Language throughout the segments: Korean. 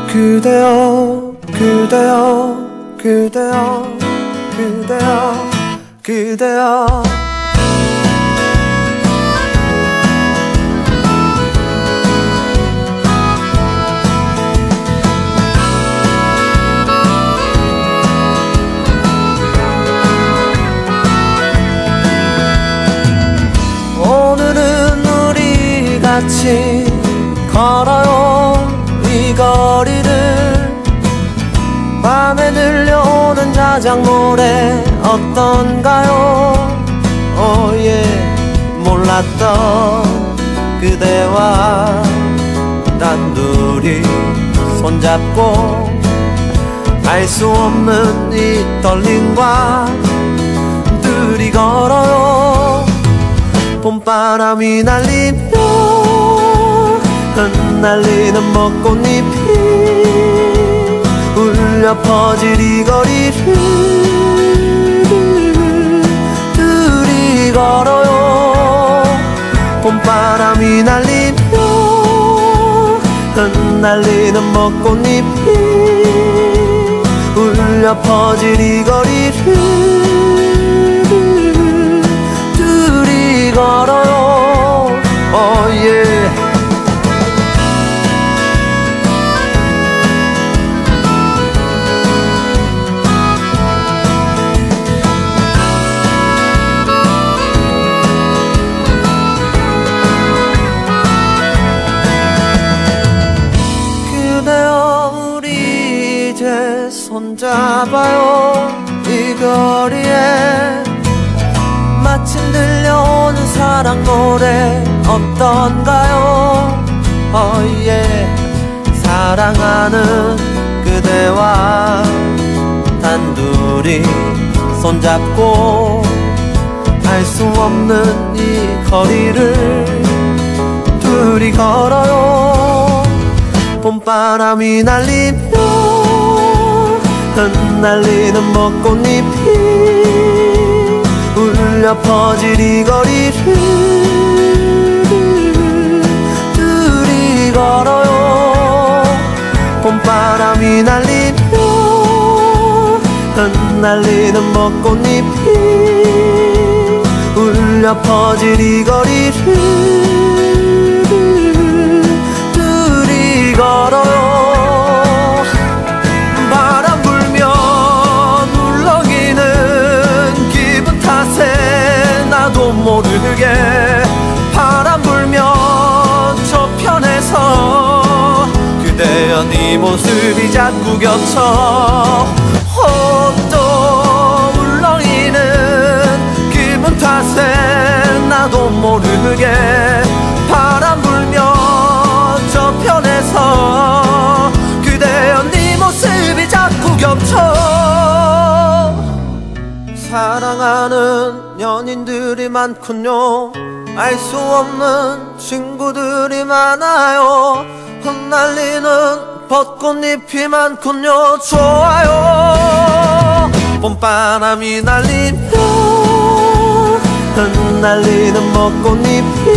그대여 그대여 그대여 그대여 그대여 오늘은 우리 같이 걸어요 이 거리를 밤에 들려오는 자작 노래 어떤가요? 몰랐던 그대와 단둘이 손잡고 알 수 없는 이 떨림과 둘이 걸어요 봄바람이 날리며 흩날리는 벚꽃잎이 울려 퍼질 이 거리를 둘이 걸어요 봄바람이 날리며 흩날리는 벚꽃잎이 울려 퍼질 이 거리를 둘이 걸어요 그대여 우리 이제 손잡아요 이 거리에 마침 들려오는 사랑 노래 어떤가요? 사랑하는 그대와 단둘이 손잡고 알 수 없는 이 거리를 둘이 걸어요 봄바람이 날리며 흩날리는 벚꽃잎이 울려 퍼질 이 거리를 둘이 걸어요 봄바람이 날리며 흩날리는 벚꽃잎이 울려 퍼질 이 거리를 둘이 걸어요 바람 불면 울렁이는 기분 탓에 나도 모르게 바람 불면 저편에서 그대여 네 모습이 자꾸 겹쳐 또 울렁이는 기분 탓에 나도 모르게 바람 불면 저편에서 그대여 네 모습이 자꾸 겹쳐 사랑하는 연인들이 많군요 알 수 없는 친구들이 많아요 흩날리는 벚꽃잎이 많군요 좋아요 봄바람이 날리며 흩날리는 벚꽃잎이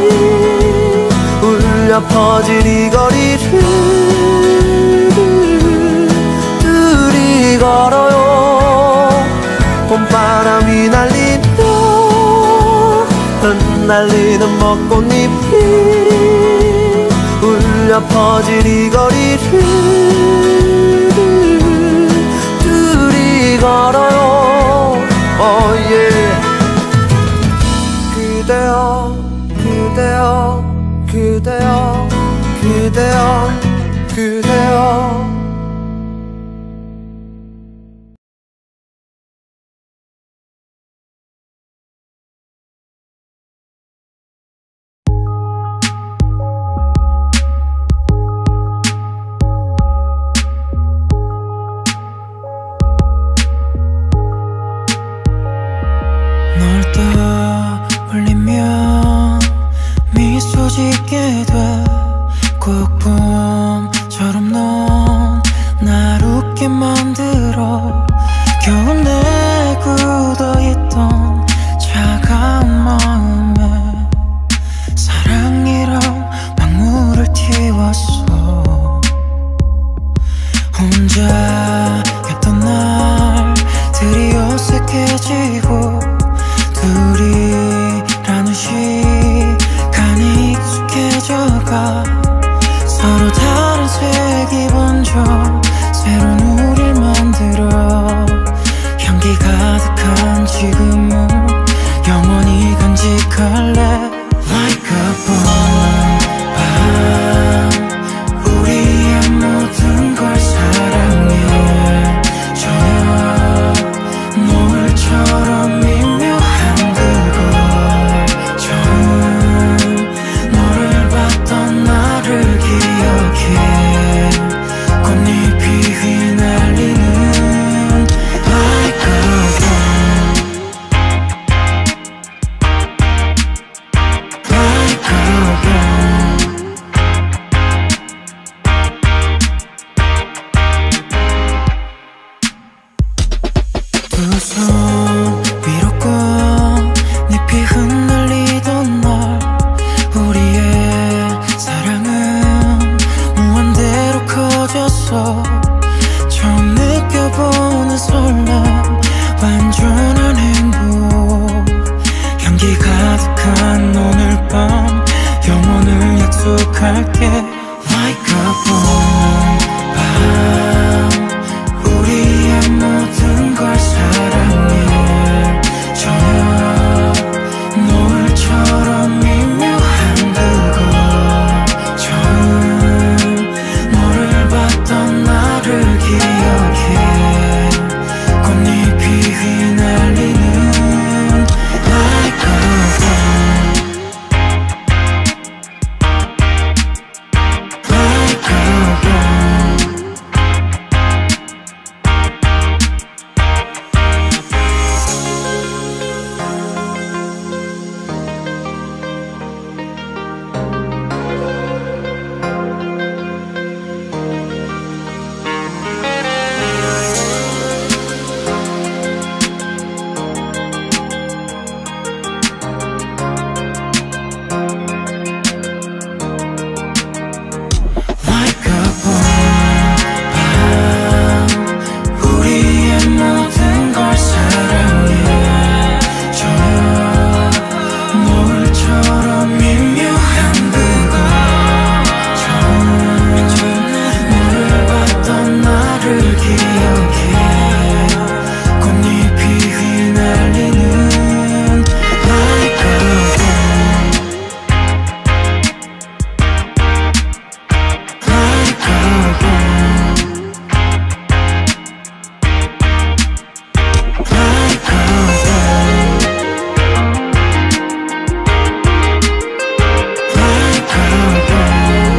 울려 퍼질 이 거리를 둘이 걸어요 봄바람이 날리며 흩날리는 벚꽃잎이 울려 퍼질 이 거리를 둘이 걸어요 그대여 그대여 그대여 그대여 그대여 약속할게. Like a bomb 밤 우리의 모든 걸 사랑해. 저녁 노을처럼 미묘한 그곳 처음 너를 봤던 나를 기억해. 꽃잎이 휘날리는 Like a bomb Like a bomb Like a bomb 밤 우리의 모든 걸 사랑해. 저녁 노을처럼 미묘한 그곳 처음 너를 봤던 나를 기억해. 꽃잎이 휘날리는 Like a bomb Like a bomb Like a bomb Like a bomb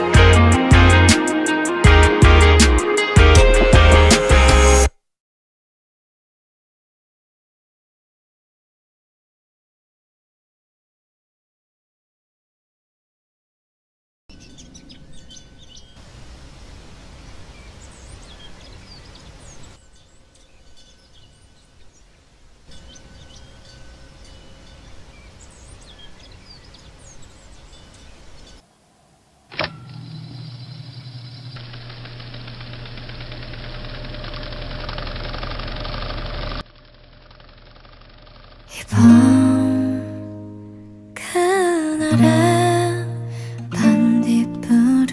이번 그날의 반딧불을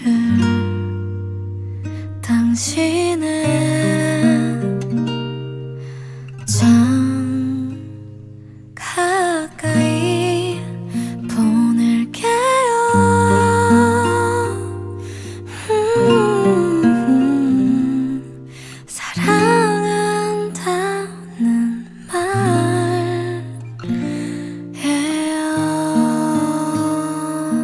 당신은 참 가까이 보낼게요. 사랑한다는 말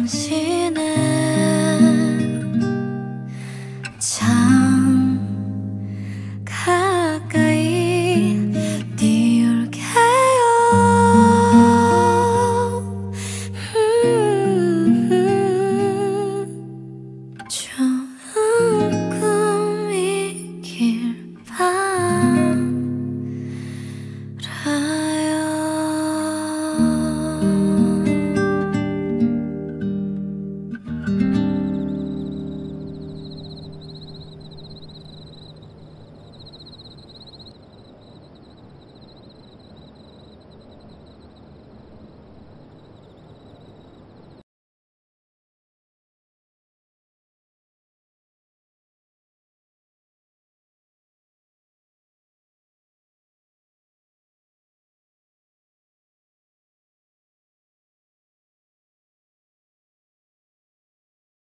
당신